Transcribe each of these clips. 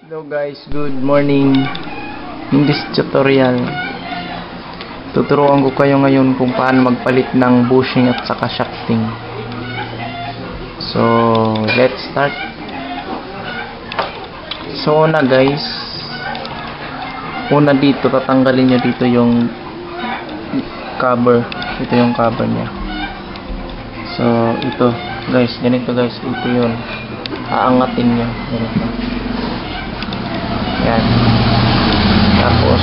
Hello guys, good morning. In this tutorial, tuturuan ko kayo ngayon kung paano magpalit ng bushing at saka shafting. So, let's start. So, una guys, una dito, tatanggalin nyo dito yung cover. Ito yung cover nya. So, ito guys, ganito guys, ito yun. Aangatin nyo. Ganito. Yan. Tapos,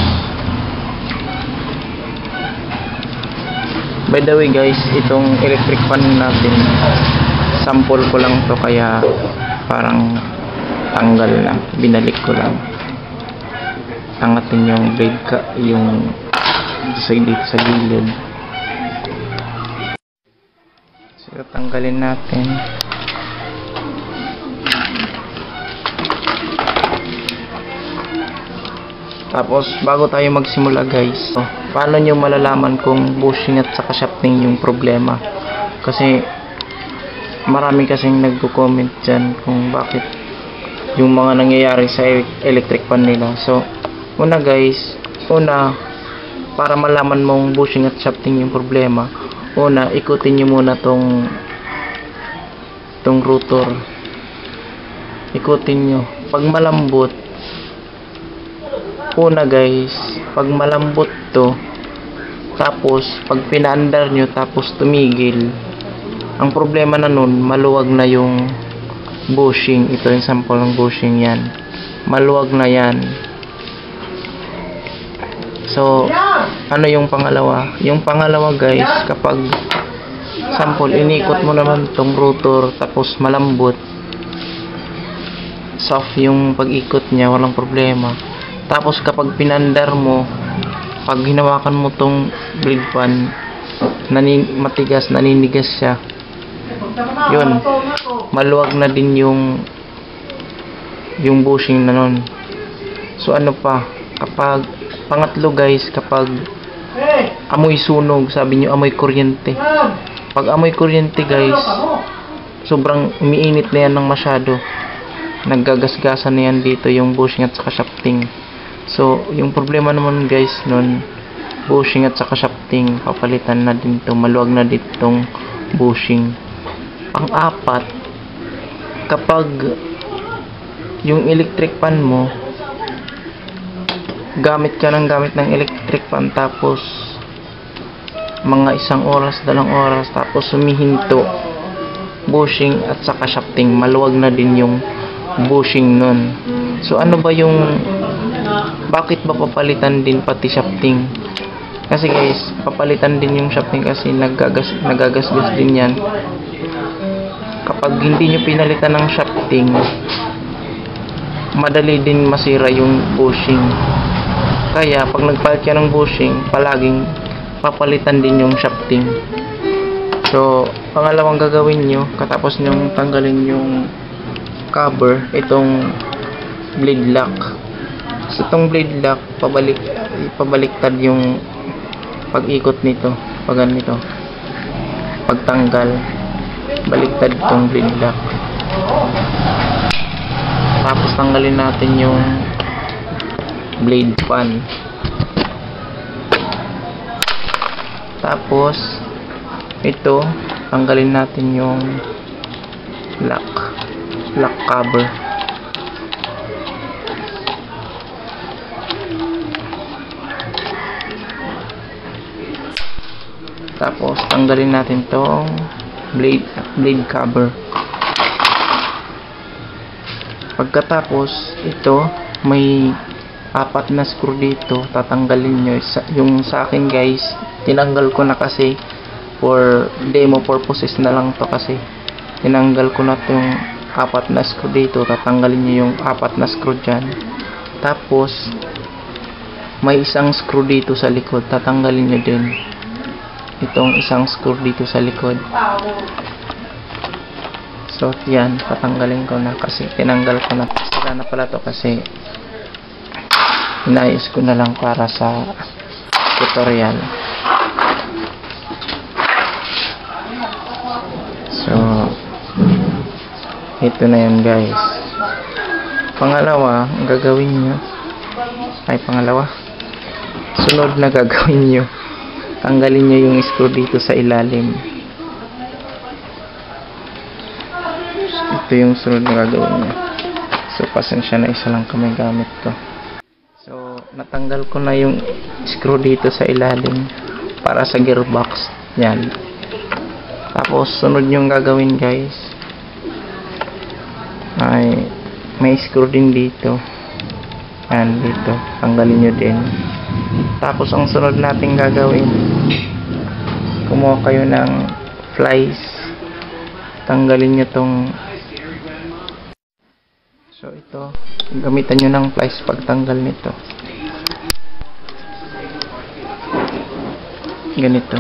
by the way guys, itong electric fan natin, sample ko lang to kaya parang tanggal na, binalik ko lang. Angatin yung blade yung dito sa gilid. So tanggalin natin. Tapos, bago tayo magsimula guys, paano nyo malalaman kung bushing at saka shafting yung problema? Kasi, marami kasing nagko-comment dyan kung bakit yung mga nangyayari sa electric fan nila. So, una guys, para malaman mong bushing at shafting yung problema, ikutin nyo muna tong rotor. Ikutin nyo. Pag malambot, guys, pag malambot to, tapos pag pinaandar nyo tapos tumigil, ang problema na nun, maluwag na yung bushing. Ito yung sample ng bushing yan, maluwag na yan. So ano yung pangalawa? Yung pangalawa guys, kapag sample inikot mo naman tong rotor tapos malambot, soft yung pag-ikot nya, walang problema. Tapos kapag pinandar mo, pag hinawakan mo tong blade fan, matigas, naninigas siya. Yun, maluwag na din yung bushing na nun. So ano pa, kapag pangatlo guys, kapag amoy sunog, sabi nyo amoy kuryente. Pag amoy kuryente guys, sobrang umiinit na yan ng masyado, naggagasgasan na yan dito yung bushing at saka shafting. So, yung problema naman guys nun, bushing at saka shafting, papalitan na din to, maluwag na ditong bushing. Pang-apat, kapag yung electric fan mo, gamit ng electric fan, tapos mga 1 oras, 2 oras, tapos humihinto, bushing at saka shafting, maluwag na din yung bushing nun. So, ano ba yung bakit ba papalitan din pati shafting? Kasi guys, papalitan din yung shafting kasi nagagasgas din yan. Kapag hindi nyo pinalitan ng shafting, madali din masira yung bushing. Kaya pag nagpalit ka ng bushing, palaging papalitan din yung shafting. So, pangalawang gagawin nyo, katapos nyo tanggalin yung cover, itong blade lock. So, itong blade lock, pabaliktad yung pag-ikot nito, pag ganito, pagtanggal, baliktad itong blade lock. Tapos tanggalin natin yung blade fan. Tapos ito, tanggalin natin yung lock cover. Tapos tanggalin natin tong blade cover. Pagkatapos ito, may 4 na screw dito, tatanggalin nyo. Yung sa akin guys, tinanggal ko na kasi for demo purposes na lang to, kasi tinanggal ko na tong 4 na screw dito. Tatanggalin nyo yung 4 na screw dyan. Tapos may 1 screw dito sa likod, tatanggalin nyo din itong 1 screw dito sa likod. So yan, patanggalin ko na kasi tinanggal ko na. Sira na pala to kasi inayos ko na lang para sa tutorial. So ito na yan guys. Pangalawa, ang gagawin nyo, sunod na gagawin nyo, tanggalin nyo yung screw dito sa ilalim. Ito yung sunod na gagawin nyo. So, pasensya na, isa lang kami gamit to. So, natanggal ko na yung screw dito sa ilalim para sa gearbox. Yan. Tapos, sunod yung gagawin, guys, ay may screw din dito. Yan, dito. Tanggalin nyo din. Tapos, ang sunod natin gagawin, kumuha kayo ng flies. Tanggalin nyo tong. So, ito. Gamitan nyo ng flies pagtanggal nito. Ganito.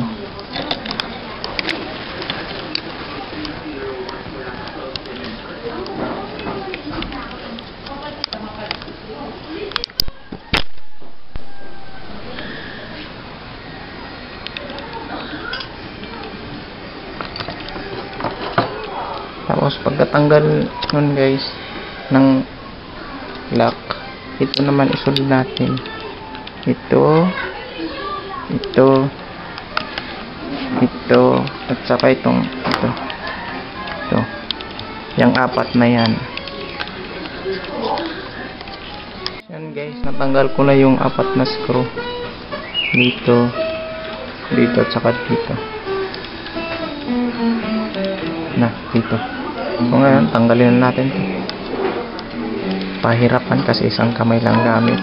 Tapos pagkatanggal nun, guys, ng lock, ito naman isunod natin. Ito, at saka ito. Yung apat na yan. Yan, guys, natanggal ko na yung apat na screw. Dito, at saka dito. Dito. So ngayon, tanggalin na natin. Pahirapan kasi isang kamay lang gamit.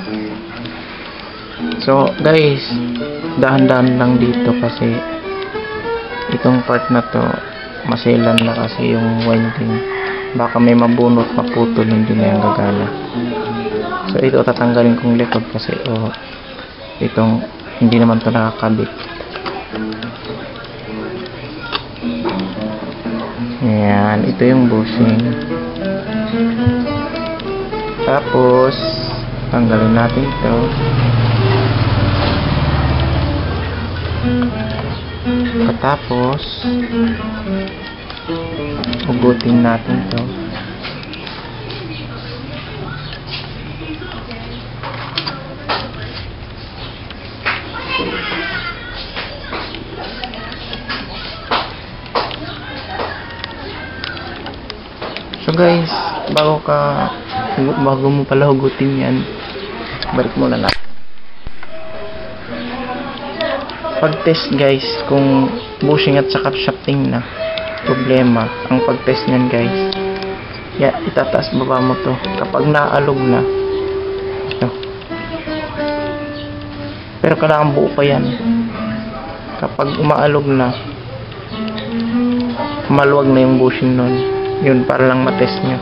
So guys, dahan-dahan lang dito kasi itong part na to maselan na kasi yung winding. Baka may mabunot, maputol, hindi na yung gagana. So ito tatanggalin kong likod kasi itong hindi naman to nakakabit. Ayan, ito yung bushing. Tapos tanggalin natin ito. Tapos hugutin natin ito. So guys, bago mo pala hugutin yan, balik muna natin. Pag-test, guys, kung bushing at saka shafting na problema, ang pag-test nyan, guys, itataas baba mo to kapag naalog na ito. Pero kailangan buo pa yan. Kapag umaalog na, maluwag na yung bushing nun. Yun, para lang matest nyo.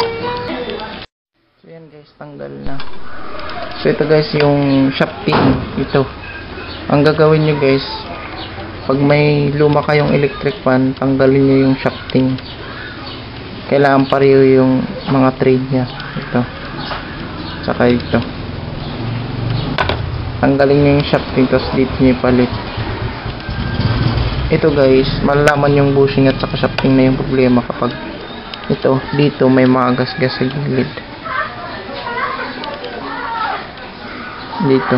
So yan, guys, tanggal na. So ito, guys, yung shafting. Ito ang gagawin nyo, guys. Pag may luma kayong electric fan, tanggalin nyo yung shafting. Kailangan pareho yung mga thread nya. Ito, saka ito. Tanggalin nyo yung shafting, tapos dito nyo ipalit. Ito, guys, malalaman yung bushing at saka shafting na yung problema kapag dito may mga gas-gas sa gilid. Dito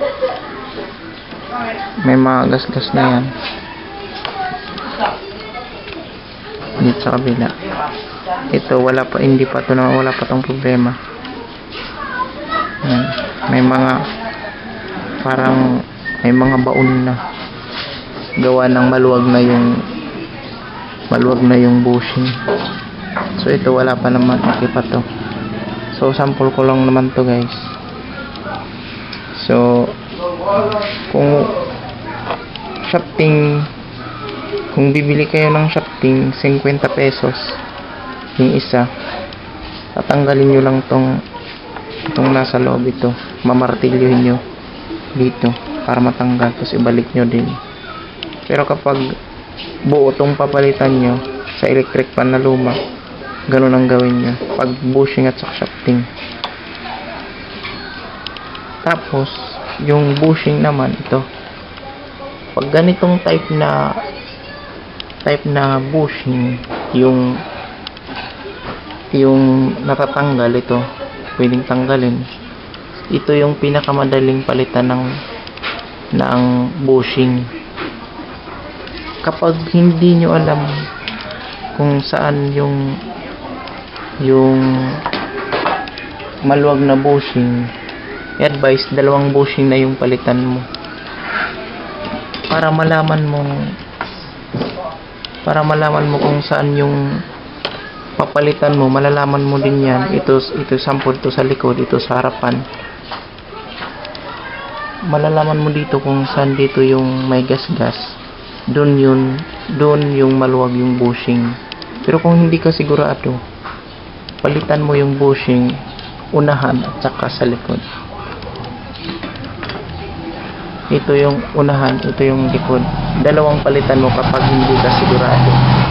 may mga gas-gas na yan. Dito sa kabila. Ito wala pa tong problema. Yan. May mga parang may mga baon na gawa ng maluwag na yung bushing. So ito wala pa naman, okay pa to. So sample ko lang naman to, guys. So kung shafting, kung bibili kayo ng shafting 50 pesos yung isa, tatanggalin nyo lang itong nasa loob. Ito mamartilyuhin nyo dito para matanggal, tapos ibalik nyo din. Pero kapag buo tong papalitan nyo sa electric fan na luma, ganun ang gawin nyo pag bushing at shafting. Tapos yung bushing naman, ito pag ganitong type na bushing yung natatanggal, ito pwedeng tanggalin. Ito yung pinakamadaling palitan ng bushing. Kapag hindi nyo alam kung saan yung maluwag na bushing, i-advise 2 bushing na yung palitan mo para malaman mo kung saan yung papalitan mo. Malalaman mo din yan. Ito sample to sa likod, ito sa harapan. Malalaman mo dito kung saan dito yung may gas-gas. Doon yung maluwag yung bushing. Pero kung hindi ka sigurado, palitan mo yung bushing unahan at saka sa likod. Ito yung unahan, ito yung likod. 2 palitan mo kapag hindi ka sigurado.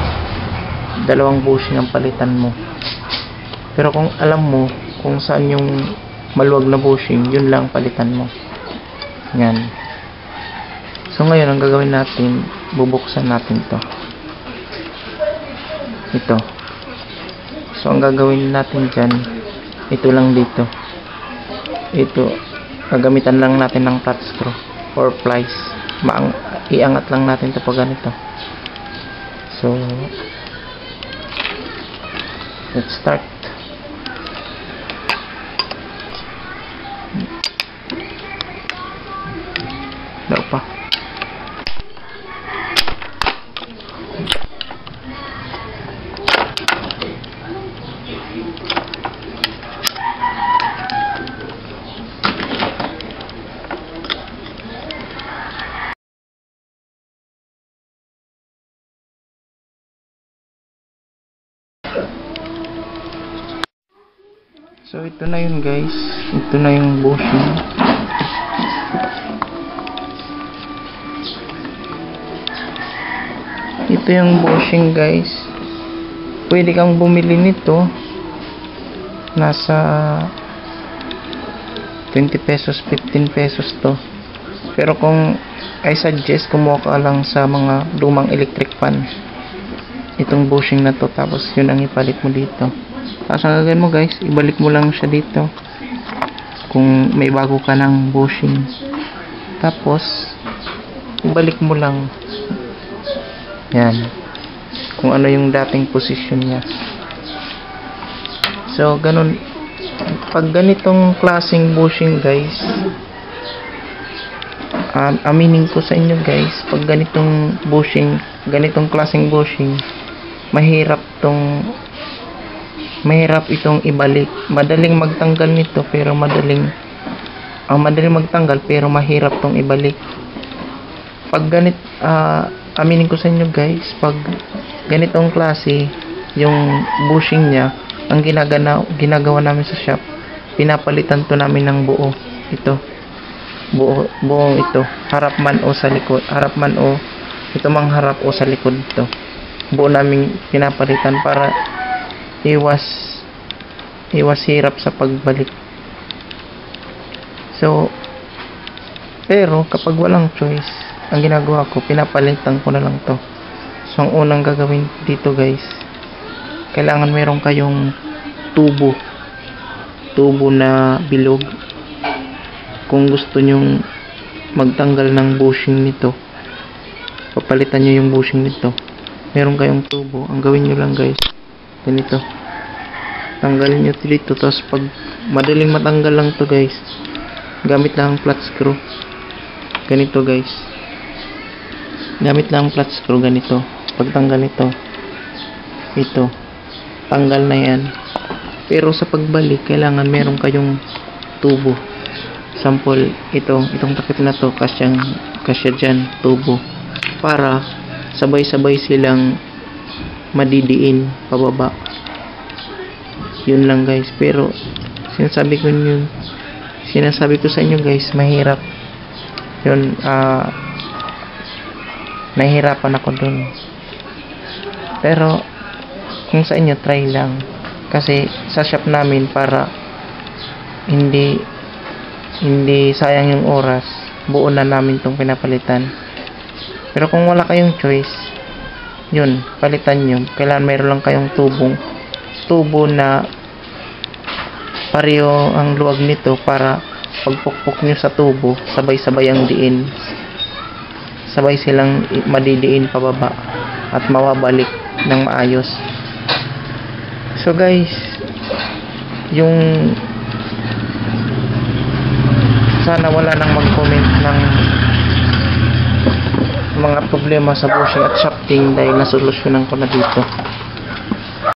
2 bushing ang palitan mo. Pero kung alam mo kung saan yung maluwag na bushing, yun lang palitan mo. Yan. So ngayon ang gagawin natin, bubuksan natin to. Ito. So ang gagawin natin dyan, ito lang dito. Ito, gagamitan lang natin ng flat screw or plies. Iangat lang natin ito pag ganito. So let's start. Daw pa. So ito na yun guys, ito na yung bushing. Ito yung bushing guys. Pwede kang bumili nito, nasa 20 pesos, 15 pesos to. Pero kung I suggest, kumuha ka lang sa mga lumang electric fan, itong bushing na to, tapos yun ang ipalit mo dito. Tapos ang gagawin mo guys, ibalik mo lang siya dito kung may bago ka ng bushing. Tapos ibalik mo lang yan kung ano yung dating position niya. So ganun. Pag ganitong klaseng bushing guys, aminin ko sa inyo guys, pag ganitong bushing, ganitong klaseng bushing, mahirap itong ibalik. Madaling magtanggal nito pero madaling magtanggal pero mahirap tong ibalik. Pag aminin ko sa inyo guys, pag ganitong klase yung bushing niya, ang ginagawa namin sa shop, pinapalitan to namin ng buo. Ito. Buong ito. Harap man o sa likod. Harap man o ito mang harap o sa likod ito. Buo namin pinapalitan para iwas hirap sa pagbalik. So pero kapag walang choice, ang ginagawa ko, pinapalitan ko na lang to. So ang unang gagawin dito guys, kailangan meron kayong tubo na bilog. Kung gusto nyong magtanggal ng bushing nito, papalitan nyo yung bushing nito, meron kayong tubo. Ang gawin nyo lang guys, ganito, tanggalin nyo dito. Tapos pag madaling matanggal lang to guys, gamit lang ang flat screw. Ganito guys, gamit lang ang flat screw. Ganito, pagtanggal nito, ito, tanggal na yan. Pero sa pagbalik, kailangan meron kayong tubo. Sample, itong takip na to, kasya dyan, tubo, para sabay-sabay silang madidiin pababa. Yun lang guys. Pero sinasabi ko sa inyo guys, mahirap yun. Nahihirapan ako dun. Pero kung sa inyo, try lang. Kasi sa shop namin, para hindi sayang yung oras, buo na namin tong pinapalitan. Pero kung wala kayong choice, yun, palitan nyo. Kailangan mayroon lang kayong tubo pareho ang luwag nito para pagpukpok nyo sa tubo, sabay-sabay ang diin. Sabay silang madidiin pababa at mawabalik ng maayos. So guys, yung sana wala nang mag-comment ng mga problema sa bushing at shafting dahil nasolusyonan ko na dito.